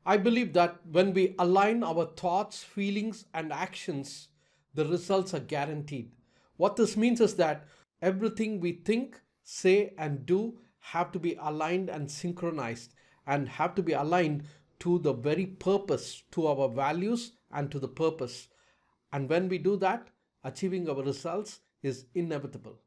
I believe that when we align our thoughts, feelings, and actions, the results are guaranteed. What this means is that everything we think, say, and do have to be aligned and synchronized and have to be aligned to the very purpose, to our values, and to the purpose. And when we do that, achieving our results is inevitable.